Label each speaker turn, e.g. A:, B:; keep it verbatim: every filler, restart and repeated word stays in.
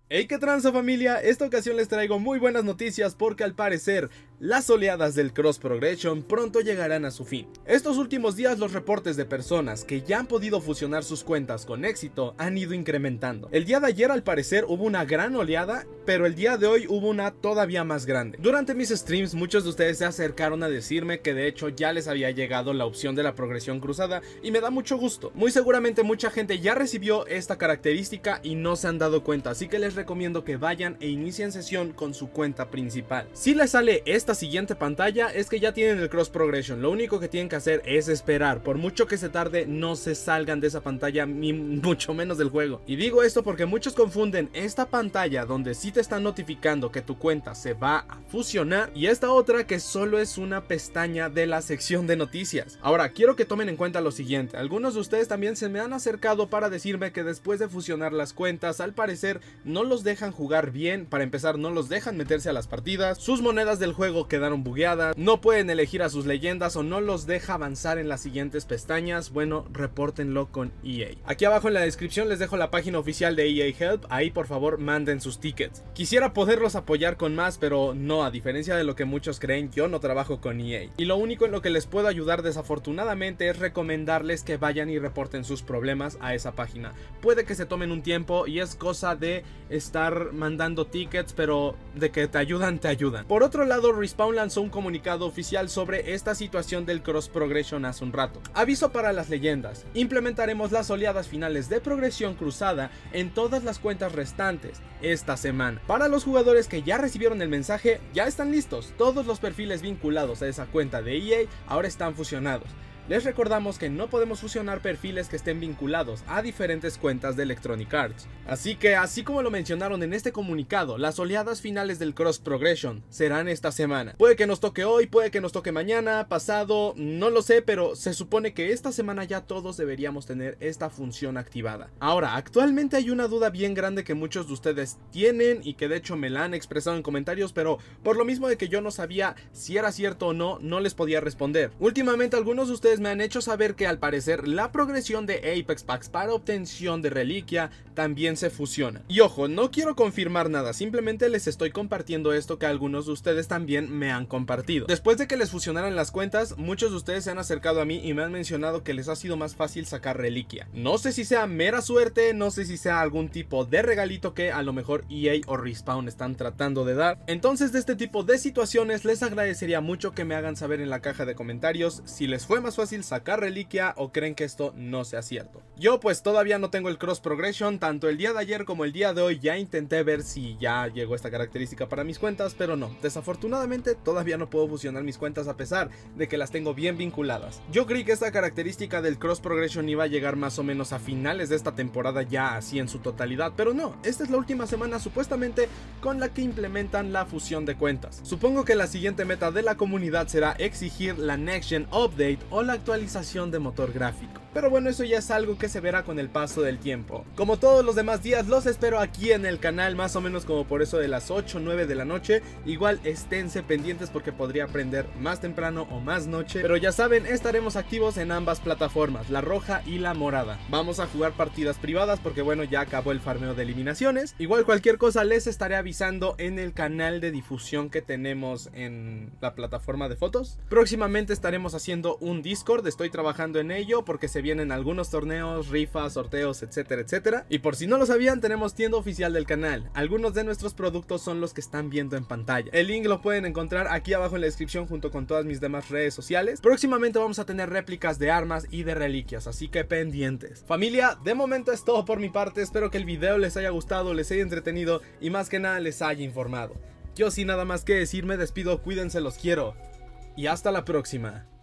A: Hey, qué tranza familia, esta ocasión les traigo muy buenas noticias porque al parecer las oleadas del Cross Progression pronto llegarán a su fin. Estos últimos días los reportes de personas que ya han podido fusionar sus cuentas con éxito han ido incrementando. El día de ayer al parecer hubo una gran oleada, pero el día de hoy hubo una todavía más grande. Durante mis streams muchos de ustedes se acercaron a decirme que de hecho ya les había llegado la opción de la progresión cruzada y me da mucho gusto. Muy seguramente mucha gente ya recibió esta característica y no se han dado cuenta, así que les recomiendo que vayan e inicien sesión con su cuenta principal. Si les sale esta siguiente pantalla es que ya tienen el Cross Progression, lo único que tienen que hacer es esperar. Por mucho que se tarde, no se salgan de esa pantalla, ni mucho menos del juego. Y digo esto porque muchos confunden esta pantalla donde sí te están notificando que tu cuenta se va a fusionar y esta otra que solo es una pestaña de la sección de noticias. Ahora quiero que tomen en cuenta lo siguiente: algunos de ustedes también se me han acercado para decirme que después de fusionar las cuentas al parecer no los dejan jugar bien. Para empezar, no los dejan meterse a las partidas, sus monedas del juego quedaron bugueadas, no pueden elegir a sus leyendas o no los deja avanzar en las siguientes pestañas. Bueno, repórtenlo con E A. Aquí abajo en la descripción les dejo la página oficial de E A Help, ahí por favor manden sus tickets. Quisiera poderlos apoyar con más, pero no, a diferencia de lo que muchos creen, yo no trabajo con E A. Y lo único en lo que les puedo ayudar desafortunadamente es recomendarles que vayan y reporten sus problemas a esa página. Puede que se tomen un tiempo y es cosa de estar mandando tickets, pero de que te ayudan, te ayudan. Por otro lado, Respawn lanzó un comunicado oficial sobre esta situación del Cross Progression hace un rato. Aviso para las leyendas: implementaremos las oleadas finales de progresión cruzada en todas las cuentas restantes esta semana. Para los jugadores que ya recibieron el mensaje, ya están listos. Todos los perfiles vinculados a esa cuenta de E A ahora están fusionados. Les recordamos que no podemos fusionar perfiles que estén vinculados a diferentes cuentas de Electronic Arts. Así que, así como lo mencionaron en este comunicado, las oleadas finales del Cross Progression serán esta semana. Puede que nos toque hoy, puede que nos toque mañana, pasado, no lo sé, pero se supone que esta semana ya todos deberíamos tener esta función activada. Ahora, actualmente hay una duda bien grande que muchos de ustedes tienen y que de hecho me la han expresado en comentarios, pero por lo mismo de que yo no sabía si era cierto o no, no les podía responder. Últimamente algunos de ustedes me han hecho saber que al parecer la progresión de Apex Packs para obtención de reliquia también se fusiona. Y ojo, no quiero confirmar nada, simplemente les estoy compartiendo esto que algunos de ustedes también me han compartido. Después de que les fusionaran las cuentas, muchos de ustedes se han acercado a mí y me han mencionado que les ha sido más fácil sacar reliquia. No sé si sea mera suerte, no sé si sea algún tipo de regalito que a lo mejor E A o Respawn están tratando de dar. Entonces, de este tipo de situaciones les agradecería mucho que me hagan saber en la caja de comentarios si les fue más fácil sacar reliquia o creen que esto no sea cierto. Yo pues todavía no tengo el Cross Progression, tanto el día de ayer como el día de hoy ya intenté ver si ya llegó esta característica para mis cuentas, pero no, desafortunadamente todavía no puedo fusionar mis cuentas a pesar de que las tengo bien vinculadas. Yo creí que esta característica del Cross Progression iba a llegar más o menos a finales de esta temporada ya así en su totalidad, pero no, esta es la última semana supuestamente con la que implementan la fusión de cuentas. Supongo que la siguiente meta de la comunidad será exigir la Next Gen Update o la actualización de motor gráfico. Pero bueno, eso ya es algo que se verá con el paso del tiempo. Como todos los demás días, los espero aquí en el canal más o menos como por eso de las ocho o nueve de la noche. Igual esténse pendientes porque podría aprender más temprano o más noche. Pero ya saben, estaremos activos en ambas plataformas, la roja y la morada. Vamos a jugar partidas privadas porque bueno, ya acabó el farmeo de eliminaciones. Igual cualquier cosa les estaré avisando en el canal de difusión que tenemos en la plataforma de fotos. Próximamente estaremos haciendo un Discord, estoy trabajando en ello porque se vienen algunos torneos, rifas, sorteos, etcétera, etcétera. Y por si no lo sabían, tenemos tienda oficial del canal. Algunos de nuestros productos son los que están viendo en pantalla. El link lo pueden encontrar aquí abajo en la descripción junto con todas mis demás redes sociales. Próximamente vamos a tener réplicas de armas y de reliquias, así que pendientes. Familia, de momento es todo por mi parte. Espero que el video les haya gustado, les haya entretenido y más que nada les haya informado. Yo sin nada más que decir me despido, cuídense, los quiero y hasta la próxima.